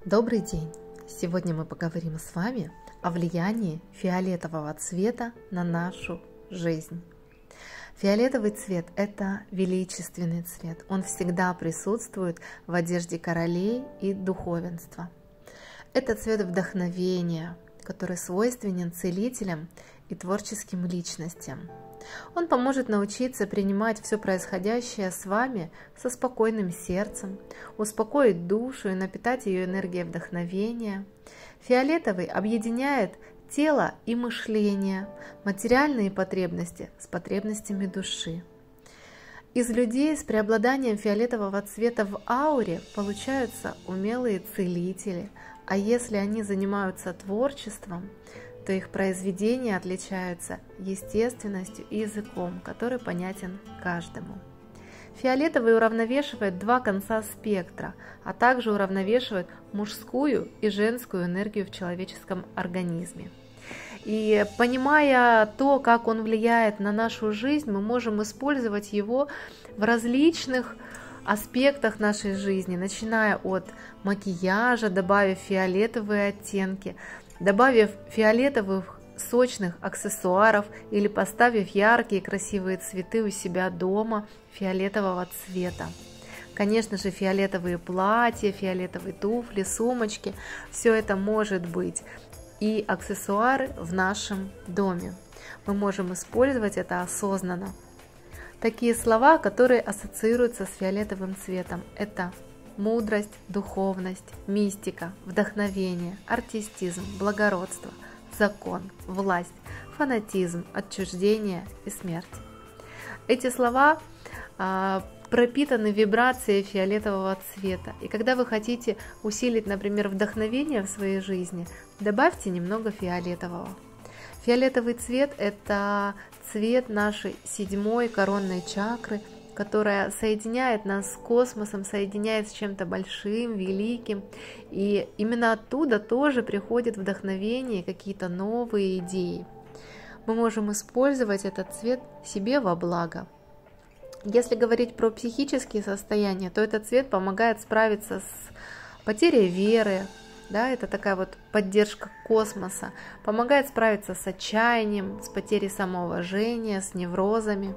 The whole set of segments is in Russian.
Добрый день! Сегодня мы поговорим с вами о влиянии фиолетового цвета на нашу жизнь. Фиолетовый цвет – это величественный цвет. Он всегда присутствует в одежде королей и духовенства. Это цвет вдохновения, который свойственен целителям и творческим личностям. Он поможет научиться принимать все происходящее с вами со спокойным сердцем, успокоить душу и напитать ее энергией вдохновения. Фиолетовый объединяет тело и мышление, материальные потребности с потребностями души. Из людей с преобладанием фиолетового цвета в ауре получаются умелые целители, а если они занимаются творчеством, то их произведения отличаются естественностью и языком, который понятен каждому. Фиолетовый уравновешивает два конца спектра, а также уравновешивает мужскую и женскую энергию в человеческом организме. И понимая то, как он влияет на нашу жизнь, мы можем использовать его в различных аспектах нашей жизни, начиная от макияжа, добавив фиолетовые оттенки, добавив фиолетовых сочных аксессуаров или поставив яркие красивые цветы у себя дома фиолетового цвета. Конечно же, фиолетовые платья, фиолетовые туфли, сумочки – все это может быть. И аксессуары в нашем доме. Мы можем использовать это осознанно. Такие слова, которые ассоциируются с фиолетовым цветом – это мудрость, духовность, мистика, вдохновение, артистизм, благородство, закон, власть, фанатизм, отчуждение и смерть. Эти слова пропитаны вибрацией фиолетового цвета. И когда вы хотите усилить, например, вдохновение в своей жизни, добавьте немного фиолетового. Фиолетовый цвет – это цвет нашей 7-й коронной чакры, которая соединяет нас с космосом, соединяет с чем-то большим, великим. И именно оттуда тоже приходит вдохновение, какие-то новые идеи. Мы можем использовать этот цвет себе во благо. Если говорить про психические состояния, то этот цвет помогает справиться с потерей веры, да, это такая вот поддержка космоса, помогает справиться с отчаянием, с потерей самоуважения, с неврозами.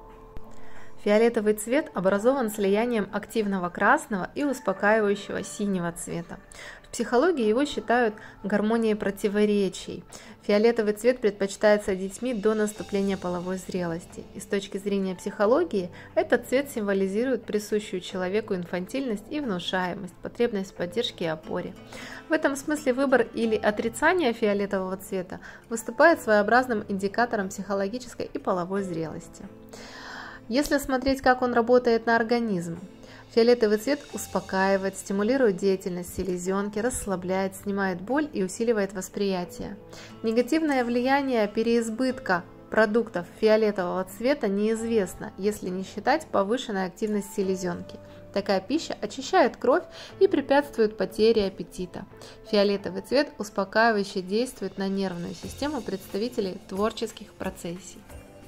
Фиолетовый цвет образован слиянием активного красного и успокаивающего синего цвета. В психологии его считают гармонией противоречий. Фиолетовый цвет предпочитается детьми до наступления половой зрелости. И с точки зрения психологии, этот цвет символизирует присущую человеку инфантильность и внушаемость, потребность в поддержке и опоре. В этом смысле выбор или отрицание фиолетового цвета выступает своеобразным индикатором психологической и половой зрелости. Если смотреть, как он работает на организм, фиолетовый цвет успокаивает, стимулирует деятельность селезенки, расслабляет, снимает боль и усиливает восприятие. Негативное влияние переизбытка продуктов фиолетового цвета неизвестно, если не считать повышенной активность селезенки. Такая пища очищает кровь и препятствует потере аппетита. Фиолетовый цвет успокаивающе действует на нервную систему представителей творческих профессий.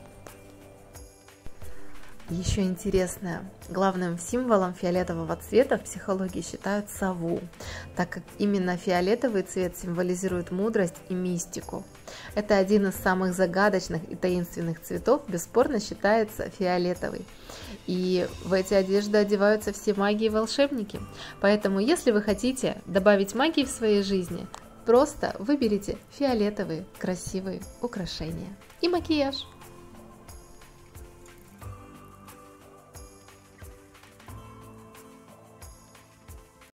Еще интересное, главным символом фиолетового цвета в психологии считают сову, так как именно фиолетовый цвет символизирует мудрость и мистику. Это один из самых загадочных и таинственных цветов, бесспорно считается фиолетовый. И в эти одежды одеваются все маги и волшебники. Поэтому, если вы хотите добавить магии в своей жизни, просто выберите фиолетовые красивые украшения и макияж.